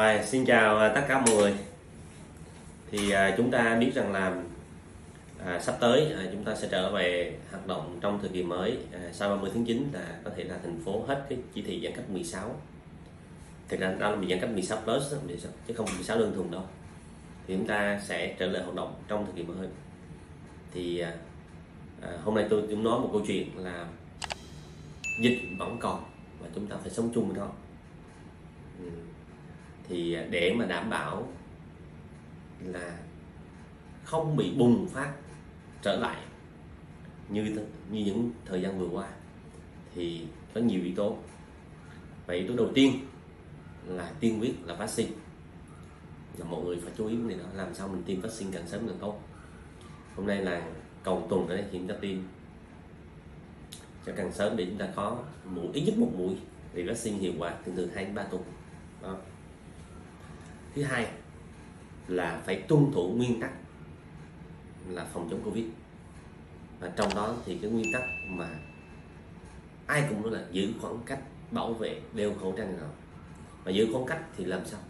Rồi, xin chào tất cả mọi người. Thì chúng ta biết rằng là sắp tới chúng ta sẽ trở về hoạt động trong thời kỳ mới. Sau 30 tháng 9 là có thể là thành phố hết cái chỉ thị giãn cách 16. Thực ra đó là giãn cách 16 plus chứ không 16 đơn thuần đâu. Thì chúng ta sẽ trở lại hoạt động trong thời kỳ mới. Thì hôm nay tôi cũng nói một câu chuyện là dịch vẫn còn và chúng ta phải sống chung với nó. Thì để mà đảm bảo là không bị bùng phát trở lại như những thời gian vừa qua thì có nhiều yếu tố. Và yếu tố đầu tiên là tiên quyết là vaccine, là mọi người phải chú ý vấn đề đó, làm sao mình tiêm vaccine càng sớm càng tốt. Hôm nay là cầu tuần ở đây thì chúng ta tiêm cho càng sớm để chúng ta có mũi ít nhất một mũi, vì vaccine hiệu quả từ 2 đến 3 tuần đó. Thứ hai là phải tuân thủ nguyên tắc là phòng chống Covid, và trong đó thì cái nguyên tắc mà ai cũng nói là giữ khoảng cách, bảo vệ, đeo khẩu trang nào. Mà giữ khoảng cách thì làm sao?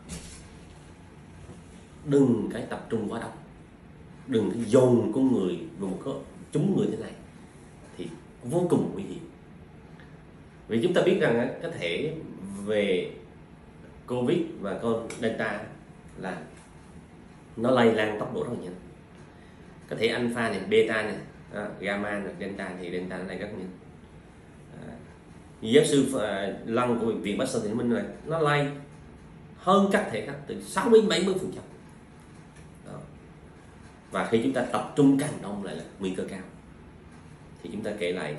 Đừng cái tập trung quá đông, đừng cái dồn con người vào một cái chúng người thế này thì vô cùng nguy hiểm. Vì chúng ta biết rằng có thể về Covid và con Delta là nó lây lan tốc độ rất là nhanh. Có thể alpha này, beta này, gamma này, delta thì delta nó lây rất nhanh. Giáo sư Lăng của bệnh viện Bách Sơn Thị Minh này, nó lây hơn các thể khác từ 60-70%. Và khi chúng ta tập trung càng đông lại là nguy cơ cao. Thì chúng ta kể lại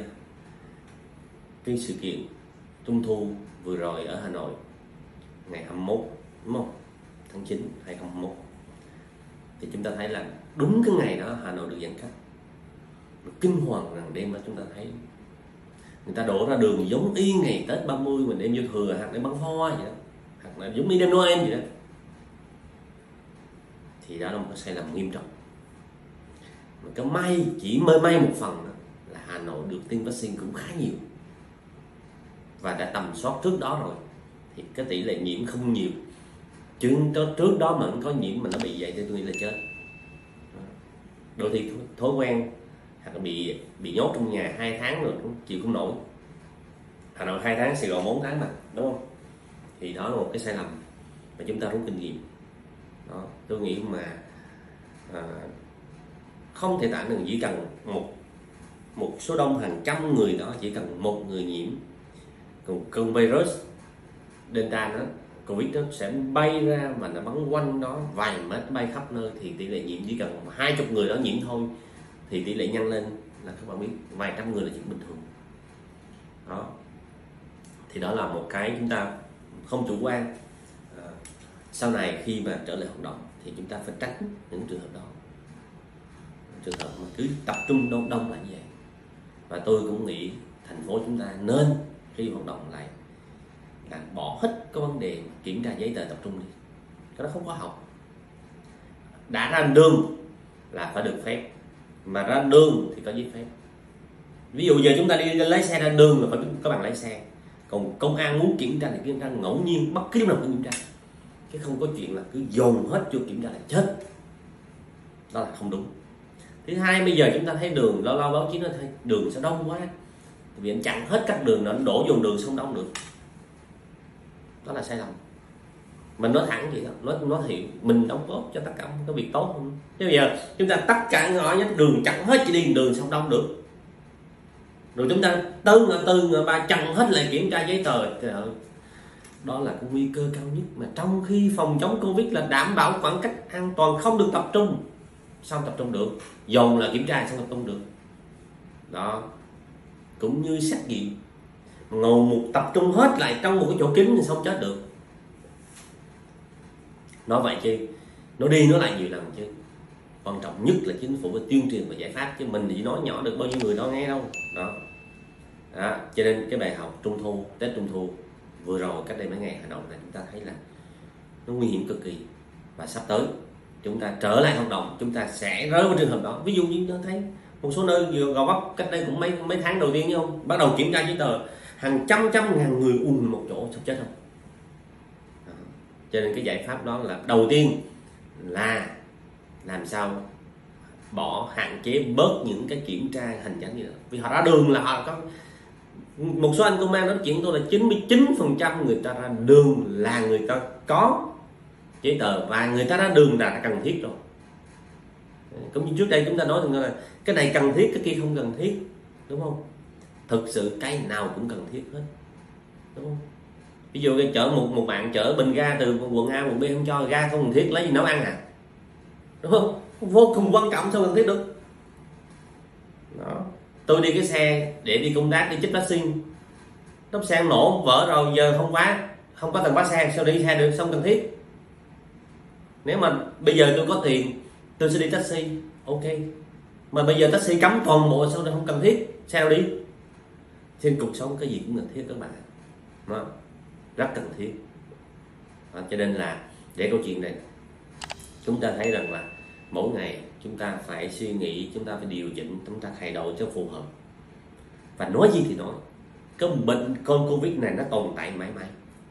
cái sự kiện Trung thu vừa rồi ở Hà Nội ngày 21 đúng không? Tháng 9 2021. Thì chúng ta thấy là đúng cái ngày đó Hà Nội được giãn cách. Kinh hoàng rằng đêm đó chúng ta thấy người ta đổ ra đường giống y ngày Tết 30 mình đêm giao thừa, hoặc để bắn hoa vậy đó, hoặc là giống y đêm Noel vậy đó. Thì đó là một cái sai lầm nghiêm trọng. Mà cái may chỉ may một phần đó là Hà Nội được tiêm vaccine cũng khá nhiều và đã tầm soát trước đó rồi, thì cái tỷ lệ nhiễm không nhiều. Chứ trước đó mà có nhiễm mà nó bị vậy thì tôi nghĩ là chết. Đôi khi thói quen hoặc là bị nhốt trong nhà 2 tháng rồi cũng chịu không nổi. Hà Nội 2 tháng, Sài Gòn 4 tháng mà, đúng không? Thì đó là một cái sai lầm mà chúng ta rút kinh nghiệm. Đó, tôi nghĩ mà không thể tả được, chỉ cần một số đông hàng trăm người đó, chỉ cần một người nhiễm con virus Delta đó, Covid nó sẽ bay ra và nó bắn quanh đó vài mét, bay khắp nơi. Thì tỷ lệ nhiễm chỉ cần 20 người đó nhiễm thôi thì tỷ lệ nhân lên là các bạn biết vài trăm người là chuyện bình thường đó. Thì đó là một cái chúng ta không chủ quan. Sau này khi mà trở lại hoạt động thì chúng ta phải tránh những trường hợp đó, trường hợp mà cứ tập trung đông lại như vậy. Và tôi cũng nghĩ thành phố chúng ta nên khi hoạt động lại là bỏ hết cái vấn đề kiểm tra giấy tờ tập trung đi, cái đó không có học. Đã ra đường là phải được phép, mà ra đường thì có giấy phép. Ví dụ giờ chúng ta đi lái xe ra đường là phải có bằng lái xe, còn công an muốn kiểm tra thì kiểm tra ngẫu nhiên, bất cứ lúc nào cũng kiểm tra, chứ không có chuyện là cứ dồn hết cho kiểm tra là chết. Đó là không đúng. Thứ hai, bây giờ chúng ta thấy đường, lâu lâu báo chí nó thấy đường sao đông quá, vì anh chặn hết các đường, nó đổ dồn đường không đông được. Đó là sai lầm. Mình nói thẳng vậy đó, nói thiện mình đóng góp cho tất cả cái việc tốt không. Chứ bây giờ chúng ta tất cả ngõ nhất đường chặn hết, chỉ đi đường xong đông được, rồi chúng ta từ ba chặn hết lại kiểm tra giấy tờ. Đó là cái nguy cơ cao nhất. Mà trong khi phòng chống Covid là đảm bảo khoảng cách an toàn, không được tập trung, sao tập trung được? Dồn là kiểm tra sao tập trung được? Đó, cũng như xét nghiệm, ngồi một tập trung hết lại trong một cái chỗ kín thì không chết được. Nói vậy chứ nó đi nói lại nhiều lần, chứ quan trọng nhất là chính phủ phải tuyên truyền và giải pháp, chứ mình chỉ nói nhỏ được bao nhiêu người đó nghe đâu. Đó, cho nên cái bài học Trung thu, Tết Trung thu vừa rồi cách đây mấy ngày Hà Nội này, chúng ta thấy là nó nguy hiểm cực kỳ. Và sắp tới chúng ta trở lại hoạt động, chúng ta sẽ rơi vào trường hợp đó. Ví dụ như chúng ta thấy một số nơi vừa Gò Vấp cách đây cũng mấy tháng đầu tiên, không bắt đầu kiểm tra giấy tờ, hàng trăm ngàn người ùn một chỗ, sắp chết không? Cho nên cái giải pháp đó là đầu tiên là làm sao bỏ, hạn chế bớt những cái kiểm tra hành chính gì đó. Vì họ ra đường là họ có, một số anh công an nói chuyện tôi là 99% người ta ra đường là người ta có giấy tờ và người ta ra đường là cần thiết rồi. Cũng như trước đây chúng ta nói là cái này cần thiết, cái kia không cần thiết, đúng không? Thực sự cái nào cũng cần thiết hết, đúng không? Ví dụ cái chở một bạn chở bình ga từ quận A quận B không cho, ga không cần thiết lấy gì nấu ăn à, đúng không? Vô cùng quan trọng, sao cần thiết được đó. Tôi đi cái xe để đi công tác, đi chích vaccine, nóc xe nổ vỡ rồi, giờ không có cần khóa xe, sao đi xe được, không cần thiết. Nếu mà bây giờ tôi có tiền tôi sẽ đi taxi, ok, mà bây giờ taxi cấm toàn bộ, sao không cần thiết, sao đi. Trên cuộc sống cái gì cũng cần thiết các bạn, đó, rất cần thiết đó. Cho nên là để câu chuyện này chúng ta thấy rằng là mỗi ngày chúng ta phải suy nghĩ, chúng ta phải điều chỉnh, chúng ta thay đổi cho phù hợp. Và nói gì thì nói, cái bệnh con Covid này nó tồn tại mãi mãi.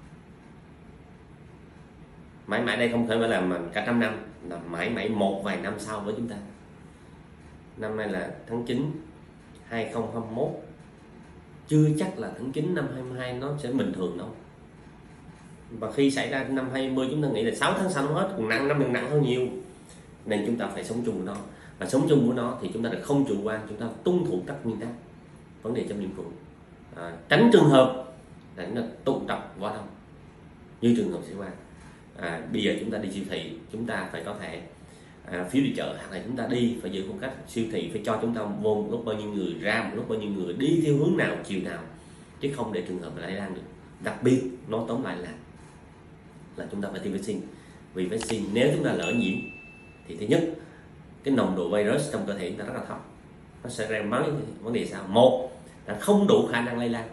Mãi mãi đây không phải là cả trăm năm, là mãi mãi một vài năm sau với chúng ta. Năm nay là tháng 9 2021, chưa chắc là tháng 9 năm 22 nó sẽ bình thường đâu. Và khi xảy ra năm 20 chúng ta nghĩ là 6 tháng sau nó hết, còn nặng, năm nặng hơn nhiều. Nên chúng ta phải sống chung với nó. Và sống chung với nó thì chúng ta được không chủ quan, chúng ta tuân thủ các nguyên tắc, vấn đề trong nhiệm vụ, tránh trường hợp là tụ tập quá đông như trường hợp xảy ra. Bây giờ chúng ta đi siêu thị, chúng ta phải có thẻ phiếu đi chợ, hoặc là chúng ta đi phải giữ khoảng cách. Siêu thị phải cho chúng ta vô một lúc bao nhiêu người, ra một lúc bao nhiêu người, đi theo hướng nào, chiều nào, chứ không để trường hợp lây lan được. Đặc biệt nói tóm lại là chúng ta phải tiêm vaccine. Vì vaccine nếu chúng ta lỡ nhiễm thì thứ nhất, cái nồng độ virus trong cơ thể chúng ta rất là thấp, nó sẽ ra mấy vấn đề sao? Một là không đủ khả năng lây lan,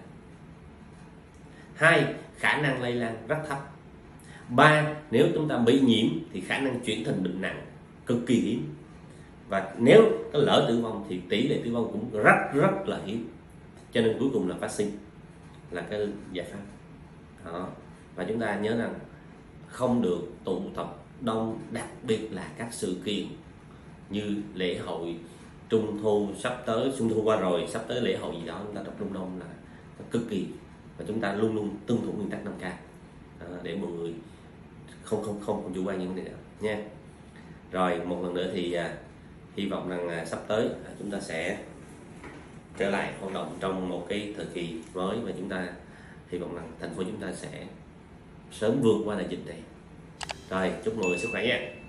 hai khả năng lây lan rất thấp, ba nếu chúng ta bị nhiễm thì khả năng chuyển thành bệnh nặng cực kỳ hiếm, và nếu có lỡ tử vong thì tỷ lệ tử vong cũng rất là hiếm. Cho nên cuối cùng là vaccine là cái giải pháp đó. Và chúng ta nhớ rằng không được tụ tập đông, đặc biệt là các sự kiện như lễ hội Trung thu sắp tới, Trung thu qua rồi, sắp tới lễ hội gì đó, chúng ta tập trung đông là cực kỳ. Và chúng ta luôn luôn tuân thủ nguyên tắc 5K để mọi người không chủ quan những vấn đề đó nha. Rồi một lần nữa thì hy vọng rằng sắp tới chúng ta sẽ trở lại hoạt động trong một cái thời kỳ mới, và chúng ta hy vọng rằng thành phố chúng ta sẽ sớm vượt qua đại dịch này. Rồi chúc mọi người sức khỏe nha.